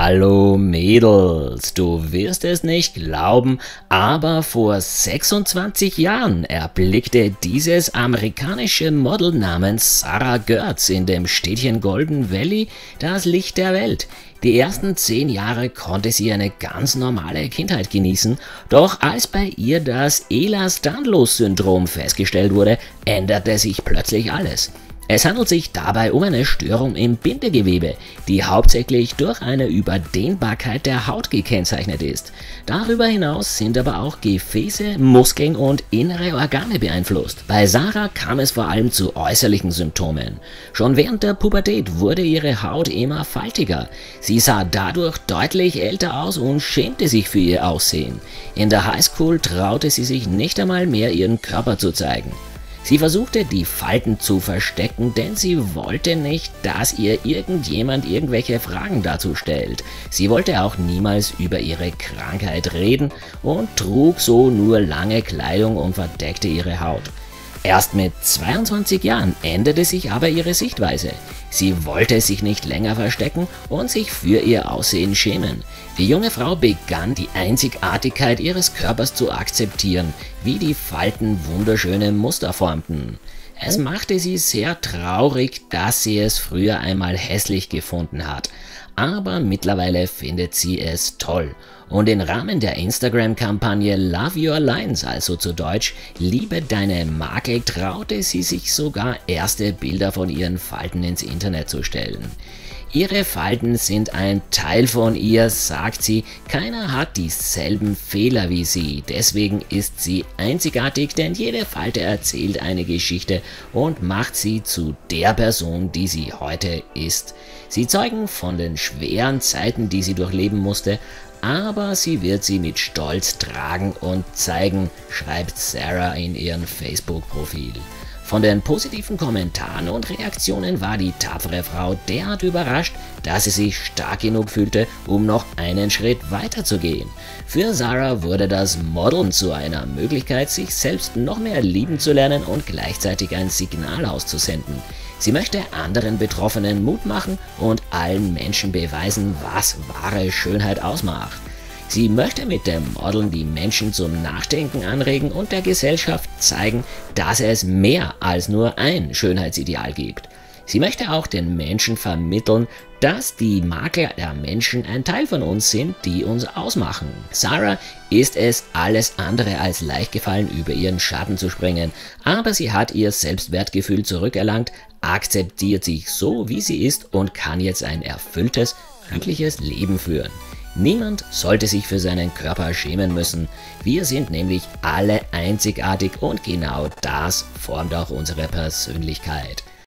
Hallo Mädels, du wirst es nicht glauben, aber vor 26 Jahren erblickte dieses amerikanische Model namens Sarah Görtz in dem Städtchen Golden Valley das Licht der Welt. Die ersten 10 Jahre konnte sie eine ganz normale Kindheit genießen, doch als bei ihr das Ehlers-Danlos-Syndrom festgestellt wurde, änderte sich plötzlich alles. Es handelt sich dabei um eine Störung im Bindegewebe, die hauptsächlich durch eine Überdehnbarkeit der Haut gekennzeichnet ist. Darüber hinaus sind aber auch Gefäße, Muskeln und innere Organe beeinflusst. Bei Sarah kam es vor allem zu äußerlichen Symptomen. Schon während der Pubertät wurde ihre Haut immer faltiger. Sie sah dadurch deutlich älter aus und schämte sich für ihr Aussehen. In der Highschool traute sie sich nicht einmal mehr, ihren Körper zu zeigen. Sie versuchte, die Falten zu verstecken, denn sie wollte nicht, dass ihr irgendjemand irgendwelche Fragen dazu stellt. Sie wollte auch niemals über ihre Krankheit reden und trug so nur lange Kleidung und verdeckte ihre Haut. Erst mit 22 Jahren änderte sich aber ihre Sichtweise. Sie wollte sich nicht länger verstecken und sich für ihr Aussehen schämen. Die junge Frau begann, die Einzigartigkeit ihres Körpers zu akzeptieren, wie die Falten wunderschöne Muster formten. Es machte sie sehr traurig, dass sie es früher einmal hässlich gefunden hat, aber mittlerweile findet sie es toll. Und im Rahmen der Instagram-Kampagne Love Your Lines, also zu Deutsch Liebe deine Makel, traute sie sich sogar erste Bilder von ihren Falten ins Internet zu stellen. Ihre Falten sind ein Teil von ihr, sagt sie, keiner hat dieselben Fehler wie sie, deswegen ist sie einzigartig, denn jede Falte erzählt eine Geschichte und macht sie zu der Person, die sie heute ist. Sie zeugen von den schweren Zeiten, die sie durchleben musste, aber sie wird sie mit Stolz tragen und zeigen, schreibt Sarah in ihrem Facebook-Profil. Von den positiven Kommentaren und Reaktionen war die tapfere Frau derart überrascht, dass sie sich stark genug fühlte, um noch einen Schritt weiter zu gehen. Für Sarah wurde das Modeln zu einer Möglichkeit, sich selbst noch mehr lieben zu lernen und gleichzeitig ein Signal auszusenden. Sie möchte anderen Betroffenen Mut machen und allen Menschen beweisen, was wahre Schönheit ausmacht. Sie möchte mit dem Modeln die Menschen zum Nachdenken anregen und der Gesellschaft zeigen, dass es mehr als nur ein Schönheitsideal gibt. Sie möchte auch den Menschen vermitteln, dass die Makel der Menschen ein Teil von uns sind, die uns ausmachen. Sarah ist es alles andere als leicht gefallen, über ihren Schatten zu springen, aber sie hat ihr Selbstwertgefühl zurückerlangt, akzeptiert sich so, wie sie ist und kann jetzt ein erfülltes, glückliches Leben führen. Niemand sollte sich für seinen Körper schämen müssen. Wir sind nämlich alle einzigartig und genau das formt auch unsere Persönlichkeit.